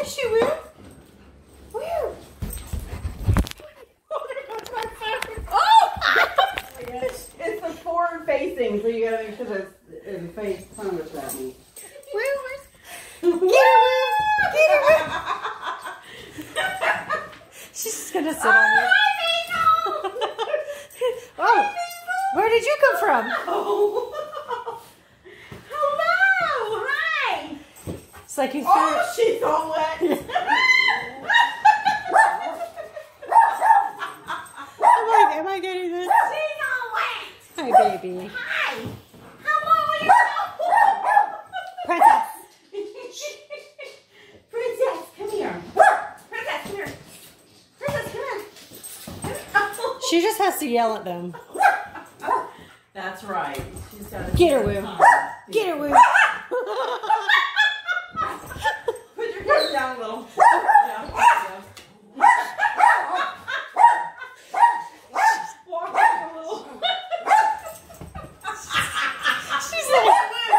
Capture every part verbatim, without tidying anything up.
miss you, Will. Will. It's, it's the forward facing, so you gotta make sure that it's face sandwich at me. Will, where's... Get her, Will. Get her, Will. She's just gonna sit on you. Oh, where did you come from? Oh. Hello, hi. It's like you threw Oh, she's all wet. am, I, am I getting this? She's all wet. Hi, baby. Hi. How are you? Princess. Princess, come here. Princess, come here. Princess, come here. She just has to yell at them. That's right. She's got Get her, Will. Get her, Will. Put your head down a little. Yeah, yeah. Walk back a little. She's like,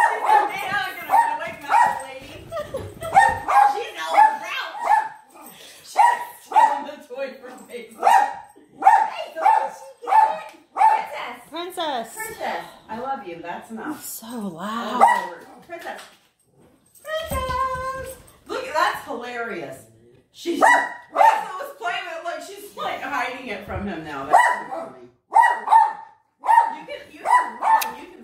Princess. Princess, I love you. That's enough. So loud. Oh, Princess. Princess. Look, that's hilarious. She's. Princess was playing with it. Look, she's like hiding it from him now. That's pretty funny.